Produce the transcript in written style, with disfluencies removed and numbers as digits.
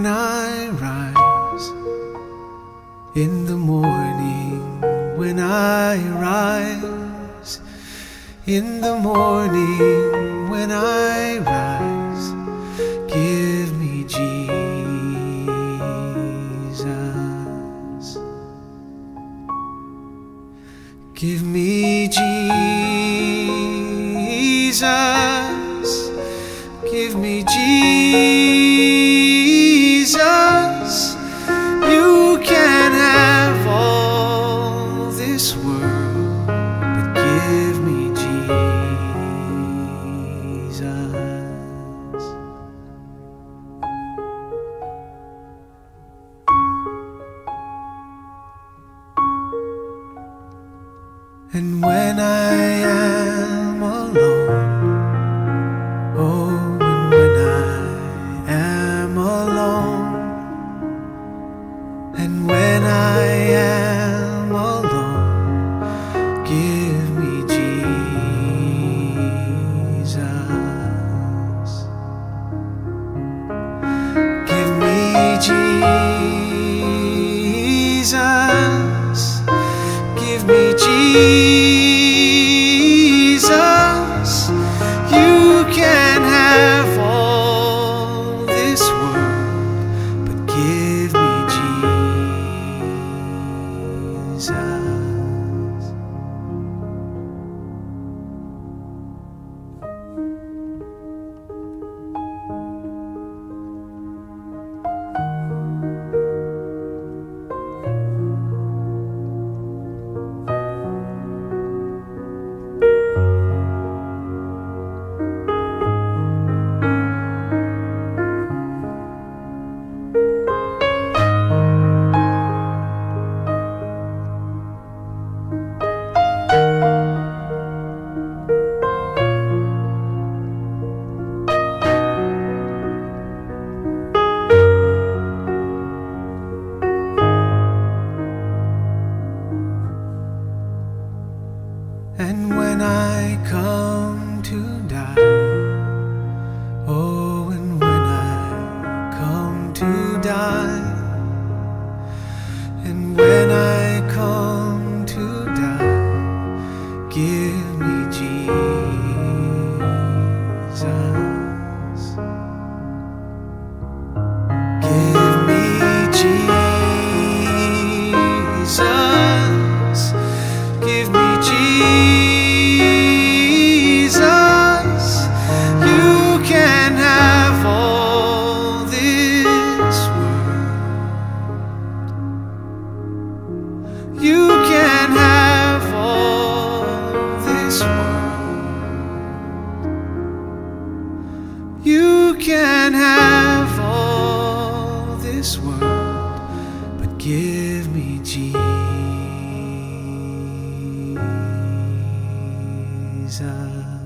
when I rise, in the morning when I rise, in the morning when I rise, give me Jesus. Give me Jesus. Give me Jesus. You can have all this world, but give me Jesus. And when I am alone, oh, and when I am alone, and when I am alone, give me Jesus. Give me Jesus. Give me Jesus. You can have all this world, but give me Jesus. And when I come to die, oh, and when I come to die, and when I come to die, give me Jesus. Give me Jesus. Give me Jesus. You can have all this world. You can have all this world. You can have all this world, but give me Jesus.